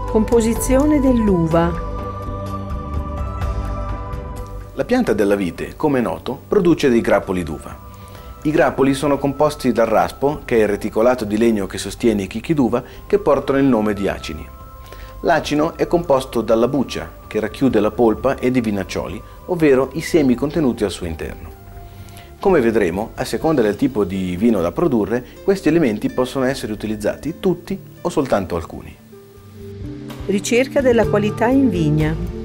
Composizione dell'uva. La pianta della vite, come è noto, produce dei grappoli d'uva. I grappoli sono composti dal raspo, che è il reticolato di legno che sostiene i chicchi d'uva, che portano il nome di acini. L'acino è composto dalla buccia, che racchiude la polpa ed i vinaccioli, ovvero i semi contenuti al suo interno. Come vedremo, a seconda del tipo di vino da produrre, questi elementi possono essere utilizzati tutti o soltanto alcuni. Ricerca della qualità in vigna.